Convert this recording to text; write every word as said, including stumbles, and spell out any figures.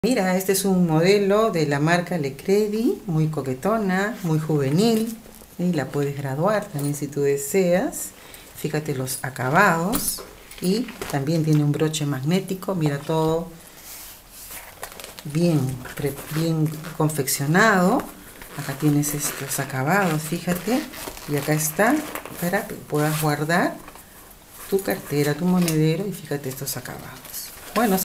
Mira, este es un modelo de la marca Lecredi, muy coquetona, muy juvenil, y la puedes graduar también si tú deseas. Fíjate los acabados, y también tiene un broche magnético. Mira, todo bien, bien confeccionado. Acá tienes estos acabados, fíjate, y acá está para que puedas guardar tu cartera, tu monedero, y fíjate estos acabados. Bueno.